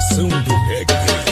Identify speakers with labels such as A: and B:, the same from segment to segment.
A: Estação do Reggae.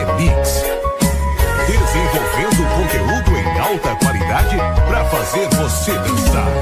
A: Mix. Desenvolvendo conteúdo em alta qualidade para fazer você dançar.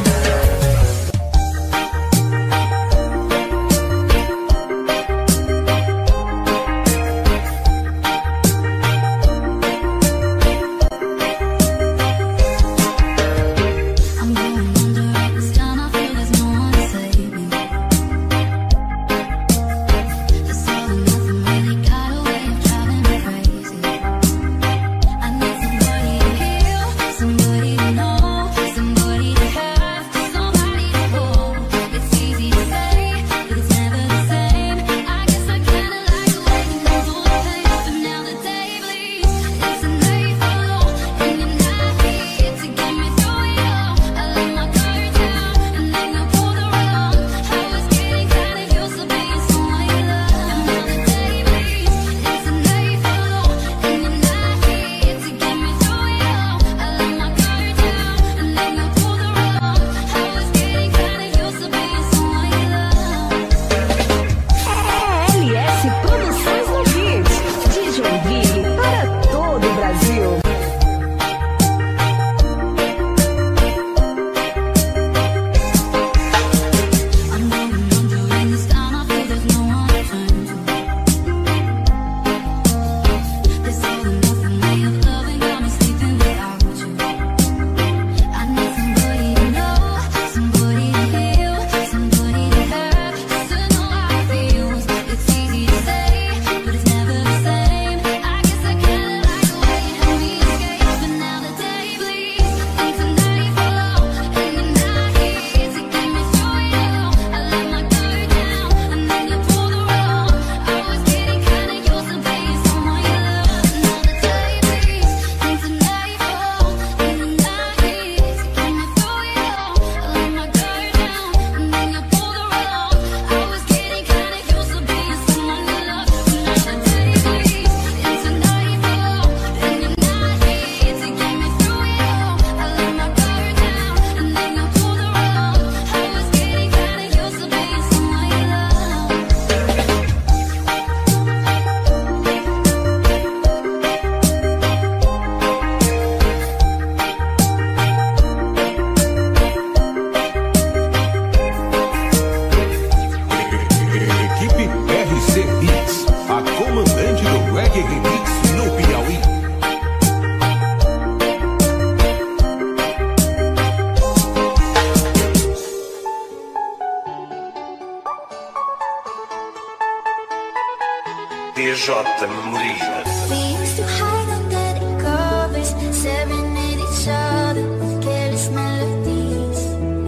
B: DJ Memorias.
C: We used to hide under the covers, staring at each other with careless melodies.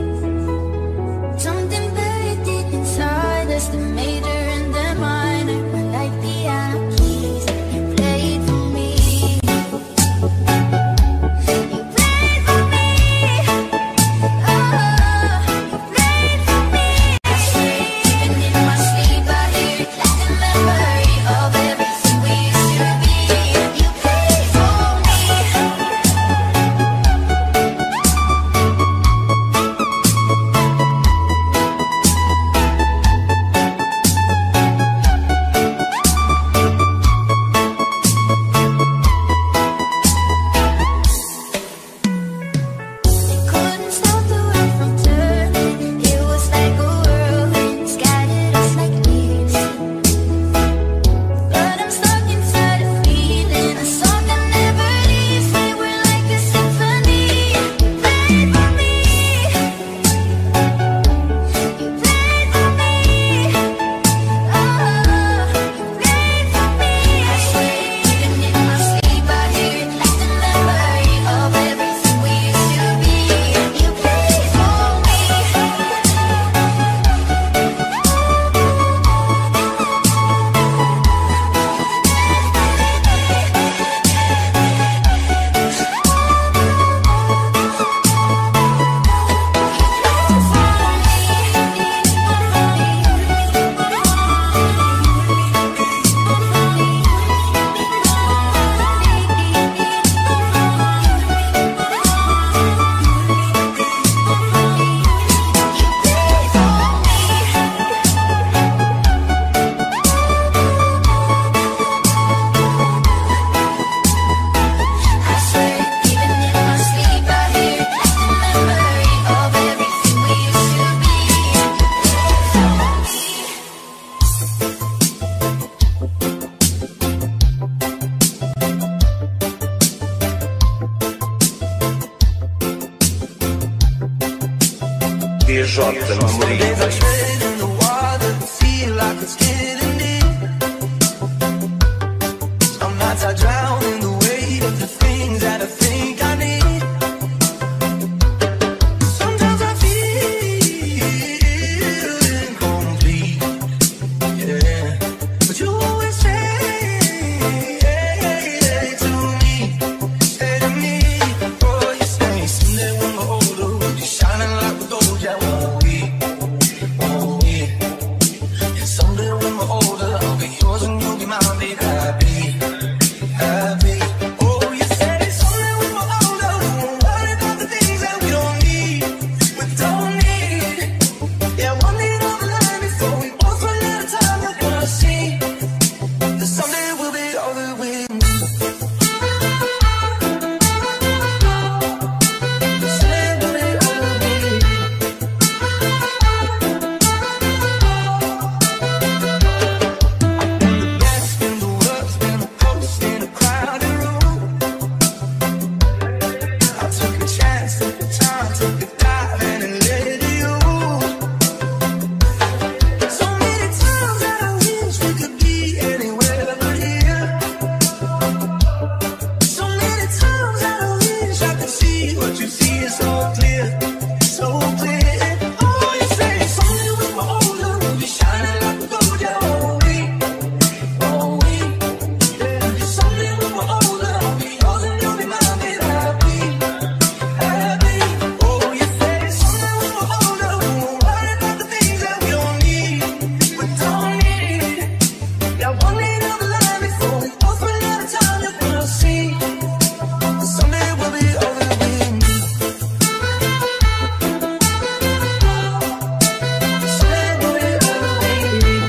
C: Something buried deep inside us that made her in the minor, like piano keys. You played for me. You played for me. Oh, you played for me. Even in my sleep, I hear it like a memory of everything we used to be. You
B: DJ Memorino.
D: I drown in the weight of the things that I think I need. Sometimes I feel incomplete, yeah. But you always say to me, oh, you say someday when we're older, we'll be shining like gold, yeah, won't we? Won't we? Yeah, someday when we're older, I'll be yours and you'll be mine, be happy. Oh, you say someday when we're older, we won't worry about the things that we don't need. Yeah, one need on the line before we both run out of time. You're gonna see that someday we'll be all that we need. Someday we'll be all that we need. The best in the world's been a post in a crowded room. I took a chance, took the time, took a dive in and let you. So many times that I wish we could be anywhere but here. So many times that I wish I could see what you see is so clear, so clear. Oh, you say someday when we're older, we'll be shining like gold, yeah, won't we? Won't we? Yeah, someday when we're older, I'll be yours and you'll be mine, be happy, happy. Oh, you say someday when we're older, we won't worry about the things that we don't need. Yeah, one need on the line before we both run out of time. You're gonna see that someday we'll be all that we need. Someday we'll be all that we need.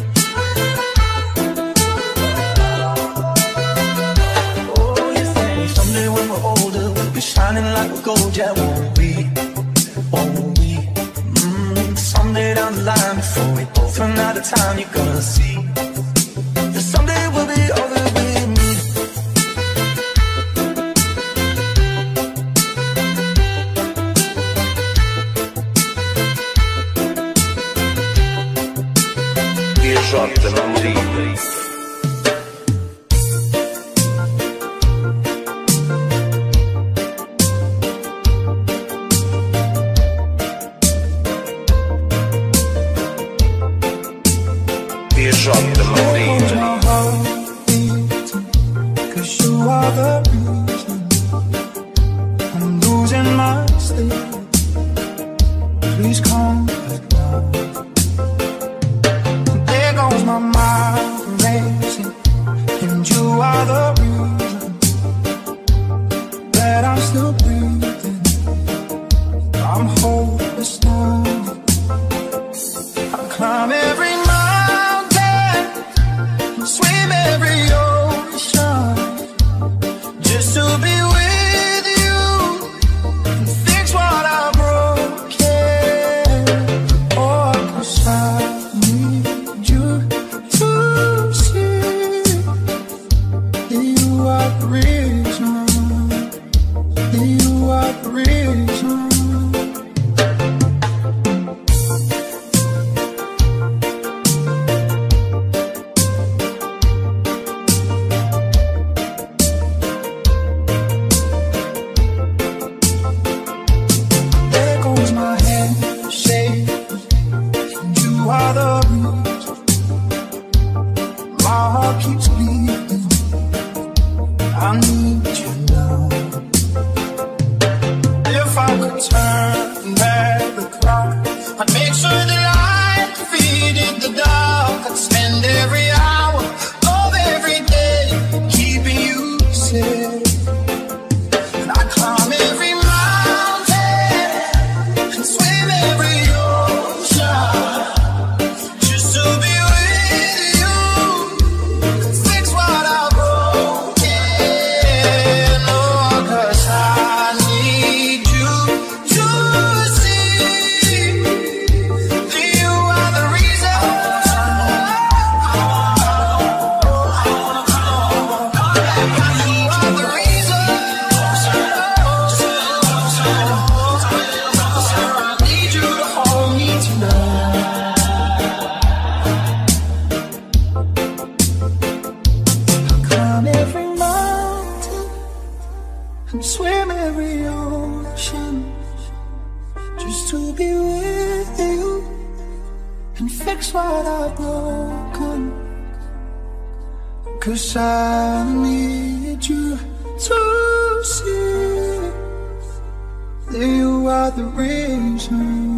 D: Oh, you say someday when we're older, we'll be shining like gold, yeah, won't we? Won't we? Someday down the line, before we both run out of time, you're gonna see that someday we'll be all that we need.
B: DJ Memorino. DJ Memorino.
D: My heart beating, 'cause you are the reason I'm losing my sleep. Please come back now. There goes my mind racing, and you are the reason that I'm still breathing. I'm hopeless now. I climb every mountain, swim every ocean, just to be with you and fix what I broken. Oh, 'cause I need you to see that you are the reason, that you are the reason. There goes my head shaking, and you are the reason. My heart keeps beating, I need you now. If I could turn back the clock, I'd make sure that I defeated the dark. I'd spend every hour of every day keeping you safe. And I'd climb every mountain and swim every ocean, just to be with you, fix what I broke. and swim every ocean just to be with you and fix what I've broken. 'Cause I need you to see that you are the reason.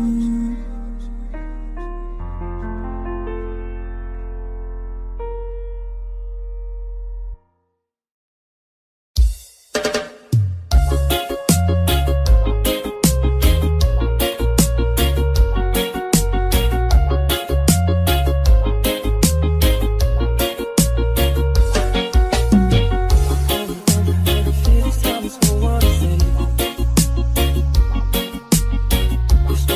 E: It's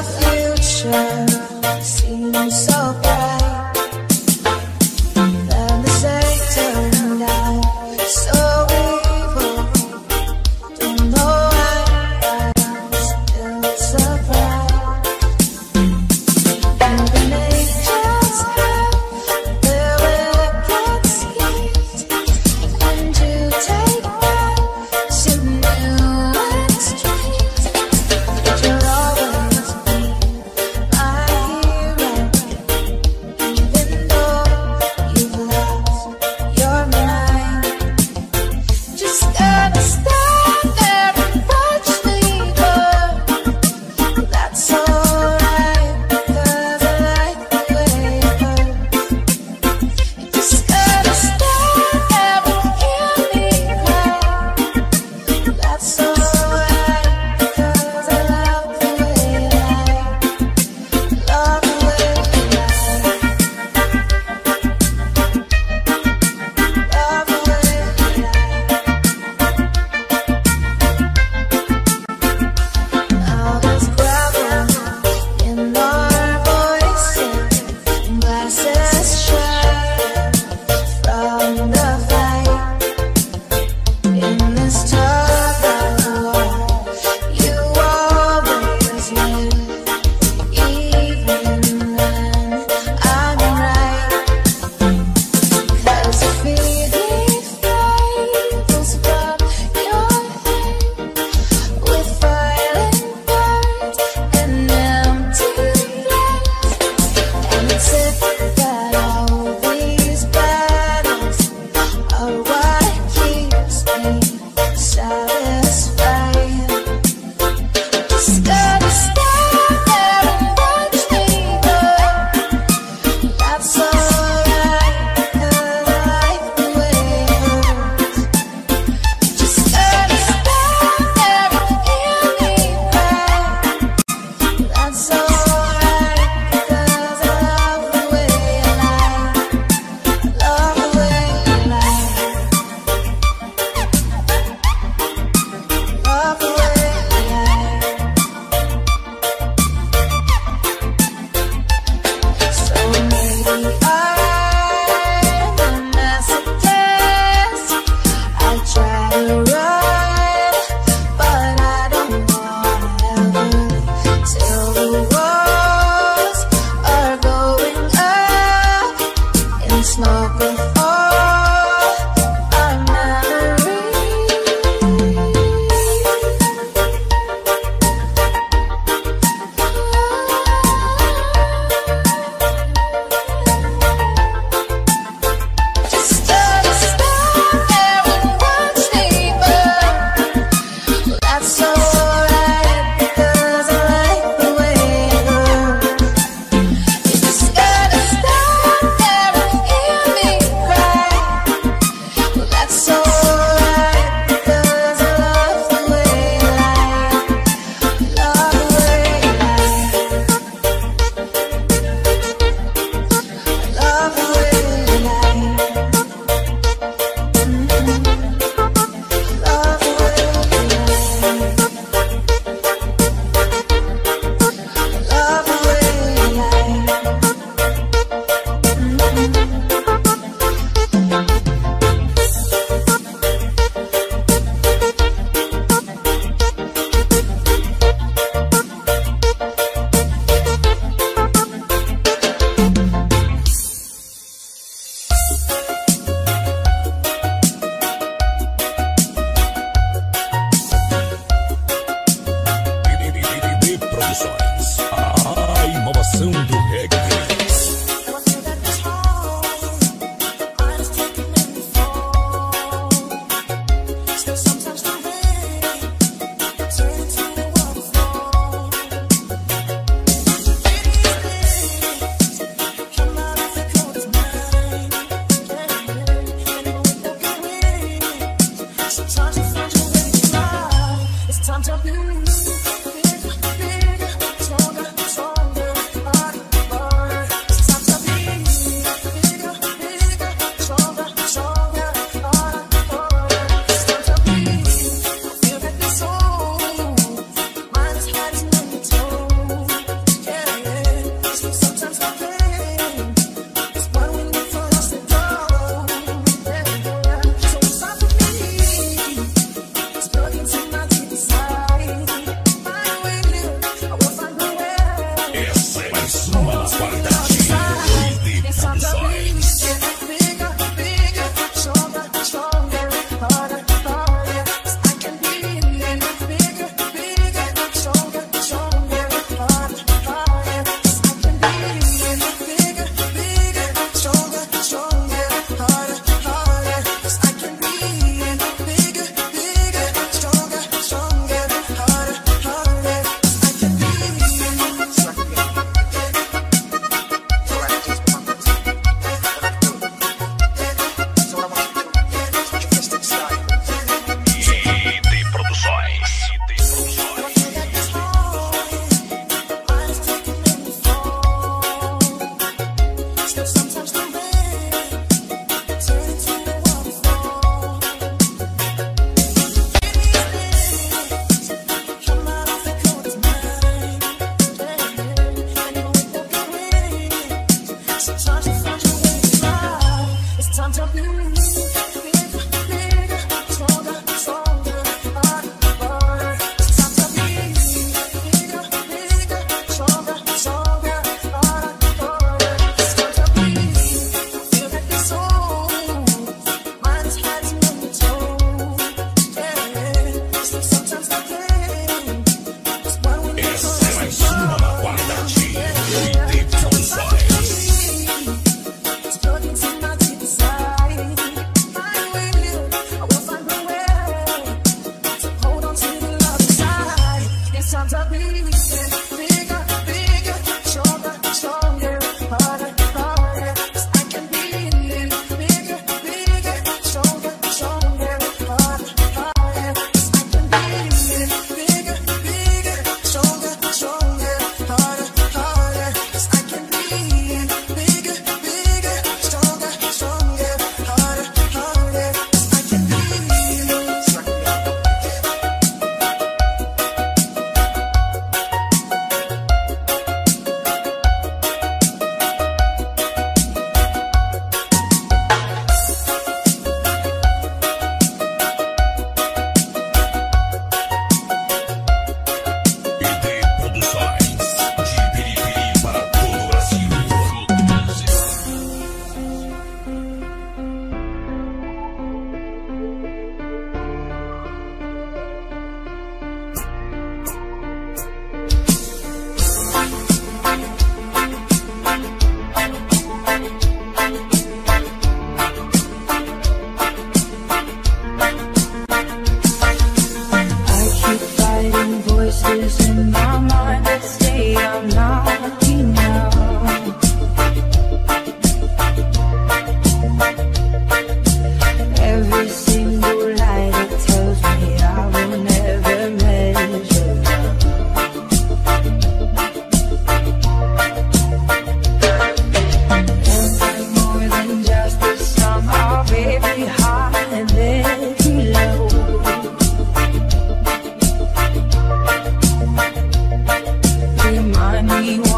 E: It's time to be bigger, stronger, stronger.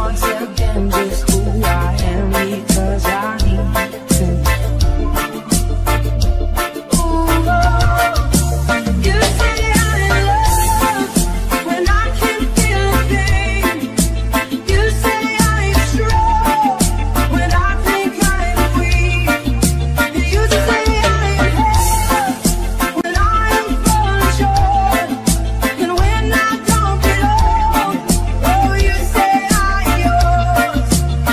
E: once again just who I am because I need to. Ooh, you say I'm in love when I can feel the pain. You say I'm strong when I think I'm weak. You used to say I'm in love when I'm falling short and when I don't belong. Oh, you say I'm yours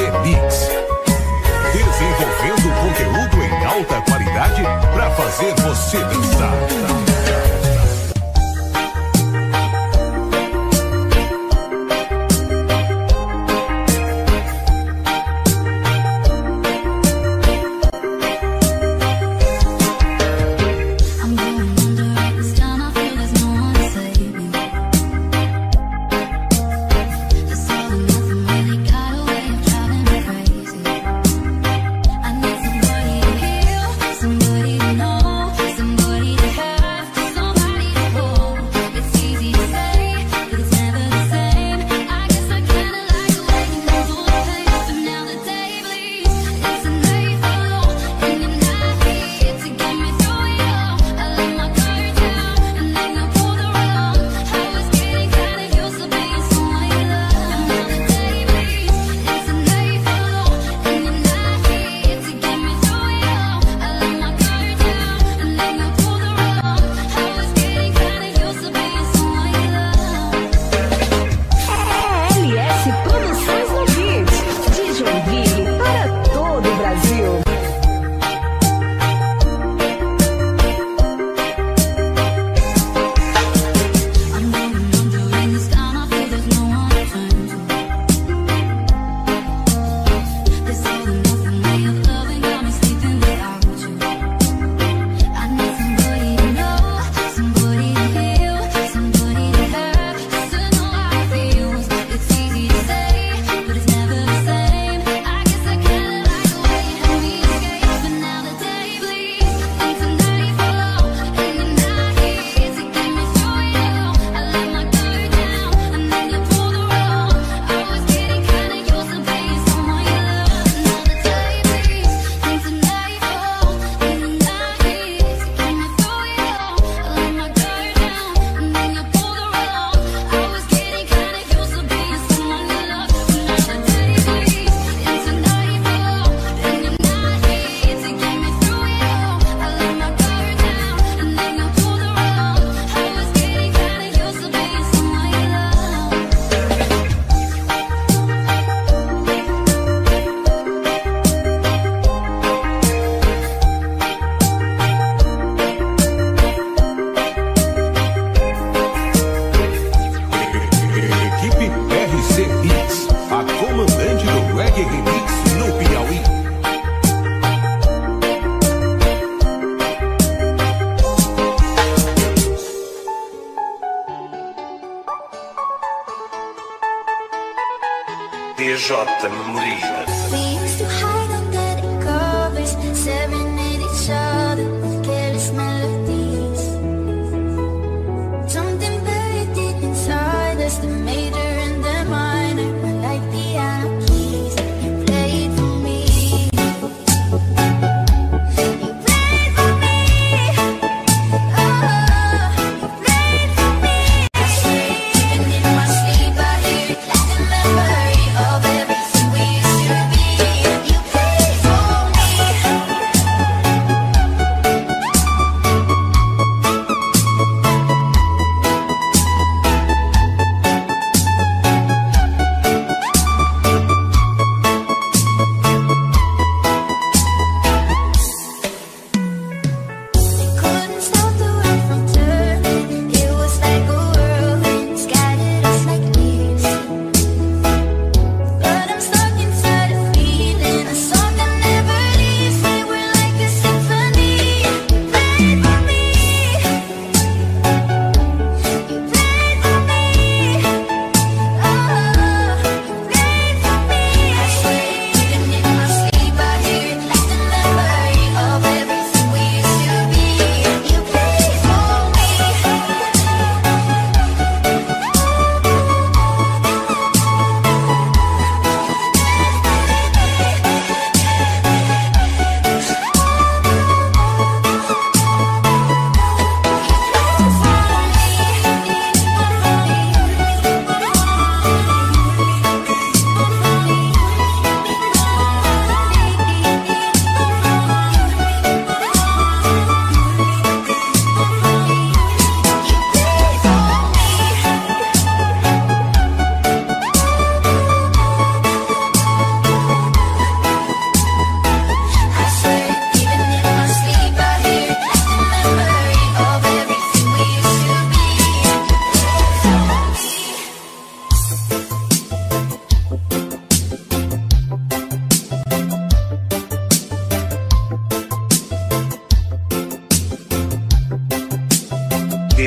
A: RC Mix. Desenvolvendo conteúdo em alta qualidade para fazer você dançar.
C: I'm going under right this time. I feel there's no one to save me. This all and nothing really got a way of driving me crazy. I need somebody to heal, somebody to know, somebody to have, somebody to hold. It's easy to say, but it's never the same. I guess I kinda like the way you move all the pace, but now the day bleeds into nightfall, and you're not here to get me through it all. I let my guard down, and then I pulled the rug. I was getting kinda used to being someone you love. Now the day bleeds into nightfall, and you're not here to get me through it all. I let my guard down, and then I pulled the rug. I was getting kinda used to being someone you love.
F: LS Produções no Beat, de Joinville para todo o Brasil.
C: I'm going under in this town. I feel there's no one to turn to. This all and nothing way of loving got me sleeping without you. I need somebody to know, somebody to heal, somebody to have, just to know how it feels. It's easy to say, but it's never the same. I guess I kinda like the way you help me escape, but now the day bleeds into nightfall, and you're not here to get me through it all. I let my guard down, and then you pulled the rug. I was getting kinda used to being someone you love. Now the day bleeds into nightfall, and you're not here to get me through it all. I let my guard down, and then you pulled the rug. I was getting kinda used to being someone you love. Now the day bleeds into nightfall, and you're not here to get me through it all. I let my guard down, and then you pulled the rug. I was getting kinda used to being someone you love.
A: Equipe RC Mix, a comandante do Reggae Remix no Piauí.
B: DJ Memorias.
C: We used to hide under the covers, serenade each other with careless melodies. Something very deep inside us, the major and the minor, like piano keys. You played for me. You played for me. Oh, you played for me. And in my sleep I hear it like a memory of everything we used to be.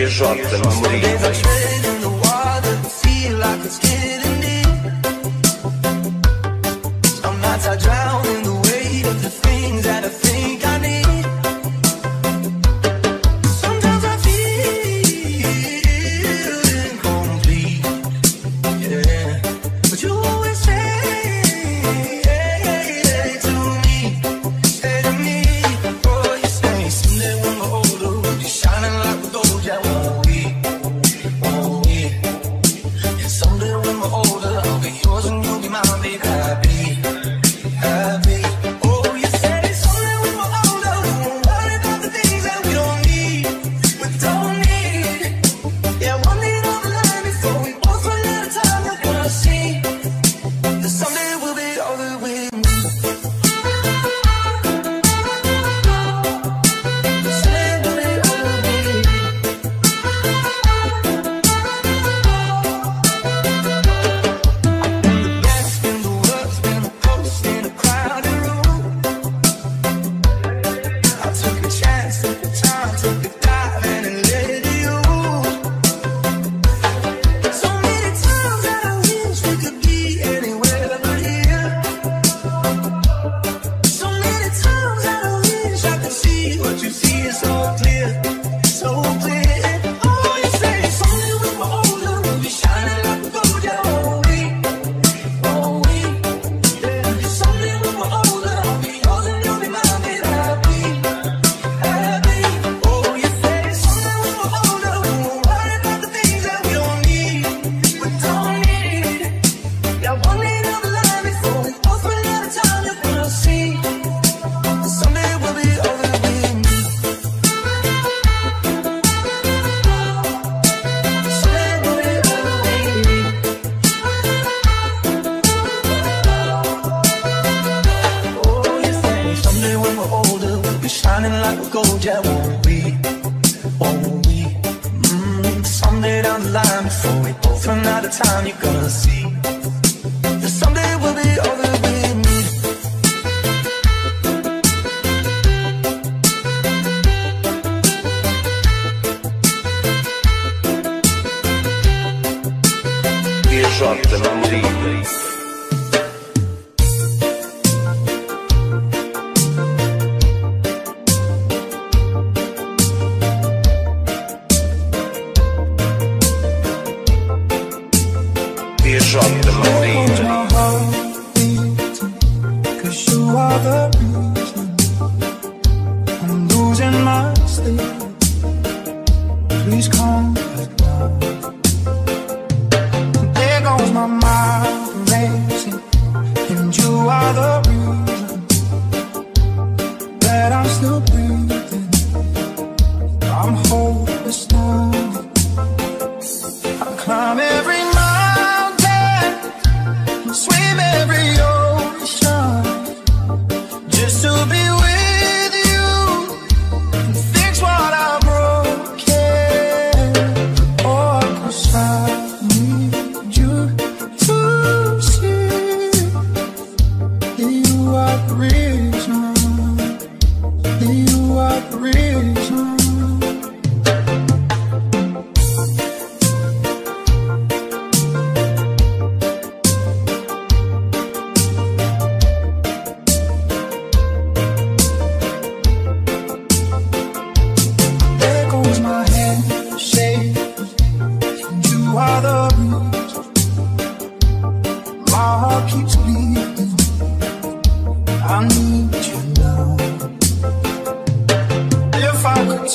B: DJ Memorias.
D: Days I tread in the water, feel like it's getting deep. Some nights I drown in the weight of the things that I think I need. Sometimes I feel incomplete, yeah. But you always say to me, oh, you say someday when we're older, we'll be shining like the gold, yeah, won't we? Won't we? And someday when we're older, I'll be yours and you'll be mine, baby, happy, happy. Oh, you say someday when we're older, we won't worry about the things that we don't need, Yeah, one need on the line before we both run out of time. You're gonna see that someday we'll be older with me. Someday we'll be older with me. Yes, in the words, in the post, in a crowded room. I took a chance, took the time, took a dive and it led to you. So many times that I wish we could be anywhere but here. So many times that I wish I could see what you see is so clear, so clear. Oh, you say someday when we're older, we'll be shining like the gold, yeah, won't we? Won't we? Yeah. Someday when we're older, I'll be yours and you'll be mine, baby, happy, happy. Oh, you say someday when we're older, we won't worry about the things that we don't need, Yeah, one need on the line before we both run out of time. You're gonna see that someday we'll be older with me. Someday we'll be older with me. Oh, you say someday when we're older, we'll be shining like gold, yeah, won't we? Won't we? Someday down the line, before we both run out of time, you're gonna see that someday we'll be older with me.
B: DJ Memorias. DJ Memorias.
D: My heart beating, 'cause you are the reason I'm losing my sleep. Please come back now. There goes my mind racing, and you are the reason that I'm still breathing. I'm hopeless now. I climb every mountain, swim every ocean, just to be with you and fix what I broken. Oh, 'cause I need you to see that you are the reason, that you are the reason. There goes my hand shaking, and you are the reason. My heart keeps bleeding. I need you now. If I could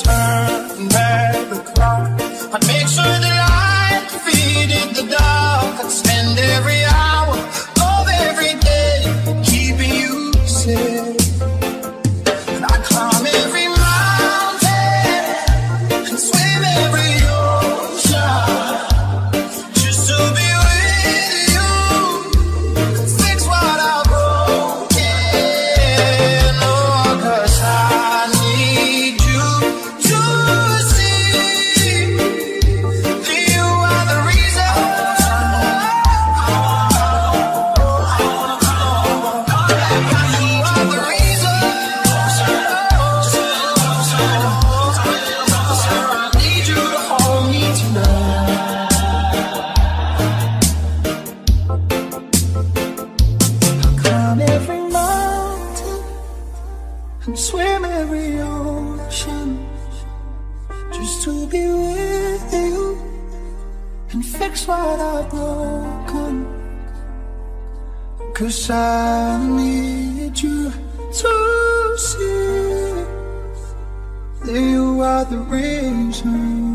D: be with you and fix what I've broken. 'Cause I need you to see that you are the reason